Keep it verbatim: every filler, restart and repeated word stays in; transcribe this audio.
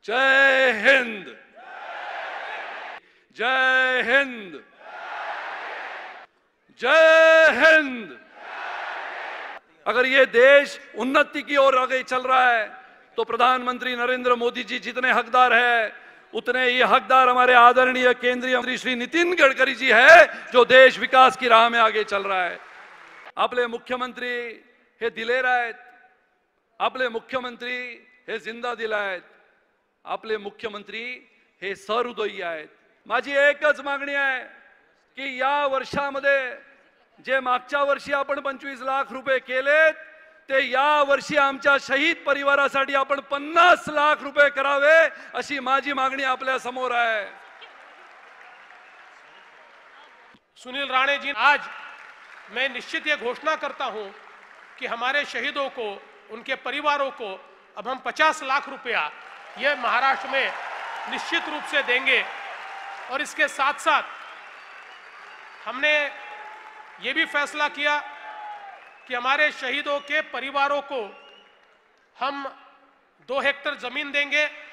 जय हिंद, जय हिंद, जय हिंद। अगर ये देश उन्नति की ओर आगे चल रहा है तो प्रधानमंत्री नरेंद्र मोदी जी जितने हकदार हैं, उतने ही हकदार हमारे आदरणीय केंद्रीय मंत्री श्री नितिन गडकरी जी है, जो देश विकास की राह में आगे चल रहा है। आपले मुख्यमंत्री हे दिलेर आहेत, आपले मुख्यमंत्री हे जिंदा दिल आहेत, आपले मुख्यमंत्री हे सहृदयी आहेत। माझी एकच मागणी आहे की या वर्षामध्ये जे मागच्या वर्षी आपण पंचवीस लाख रुपये केलेत, ते या वर्षी आमच्या शहीद परिवारासाठी आपण पन्नास लाख रुपये करावे, अशी माझी मागणी आपल्या समोर आहे। सुनील राणे जी, आज मैं निश्चित ये घोषणा करता हूं कि हमारे शहीदों को, उनके परिवारों को अब हम पचास लाख रुपया ये महाराष्ट्र में निश्चित रूप से देंगे। और इसके साथ साथ हमने ये भी फैसला किया कि हमारे शहीदों के परिवारों को हम दो हेक्टेयर जमीन देंगे